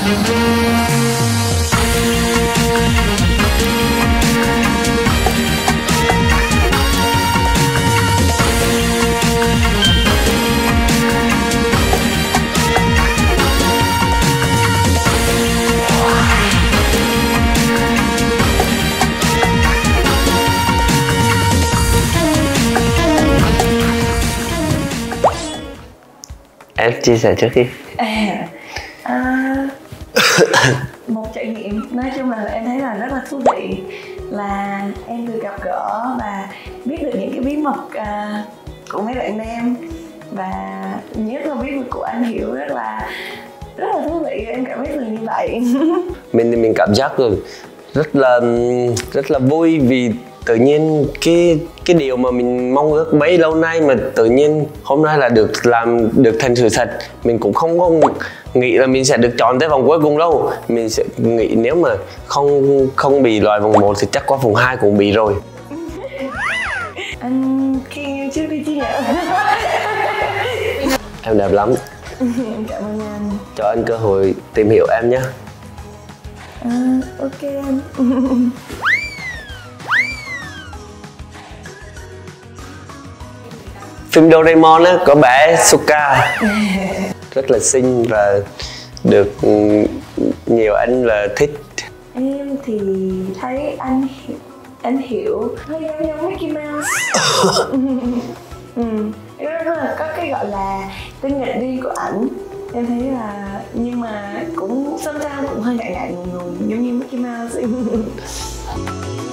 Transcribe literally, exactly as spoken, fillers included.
Em chia sẻ trước đi. À, à, một trải nghiệm nói chung là em thấy là rất là thú vị, là em được gặp gỡ và biết được những cái bí mật à, của mấy bạn nam, và nhất là bí mật của anh Hiểu rất là rất là thú vị. Em cảm thấy là như vậy. Mình thì mình cảm giác rồi rất là rất là vui, vì tự nhiên cái cái điều mà mình mong ước bấy lâu nay mà tự nhiên hôm nay là được làm được thành sự thật. Mình cũng không có nghĩ là mình sẽ được chọn tới vòng cuối cùng đâu. Mình sẽ nghĩ nếu mà không không bị loại vòng một thì chắc qua vòng hai cũng bị rồi. Anh khen em trước đi chứ nhỉ? Em đẹp lắm. Cảm ơn anh. Cho anh cơ hội tìm hiểu em nhé. À, ok anh. Phim Doraemon á, có bé Suka rất là xinh và được nhiều anh là thích. Em thì thấy anh anh Hiểu hơi giống giống Mickey Mouse. Ừ, rất là có cái gọi là tính nghịch riêng của ảnh. Em thấy là nhưng mà cũng sometimes cũng hơi ngại ngại ngùng ngùng giống như Mickey Mouse.